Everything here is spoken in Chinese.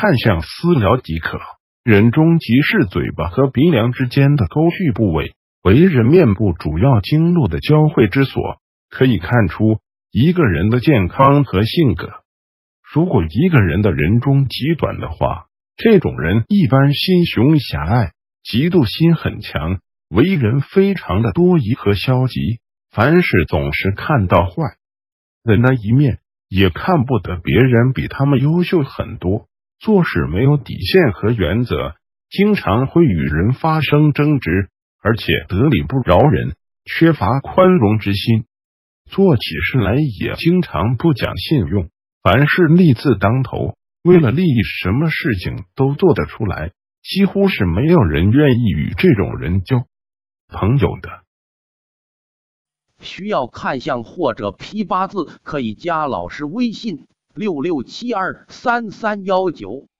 看向私聊即可。人中即是嘴巴和鼻梁之间的沟序部位，为人面部主要经络的交汇之所，可以看出一个人的健康和性格。如果一个人的人中极短的话，这种人一般心胸狭隘，嫉妒心很强，为人非常的多疑和消极，凡事总是看到坏人的一面，也看不得别人比他们优秀很多，做事没有底线和原则，经常会与人发生争执，而且得理不饶人，缺乏宽容之心，做起事来也经常不讲信用，凡事利字当头，为了利益什么事情都做得出来，几乎是没有人愿意与这种人交朋友的。 需要看相或者批八字，可以加老师微信66723319。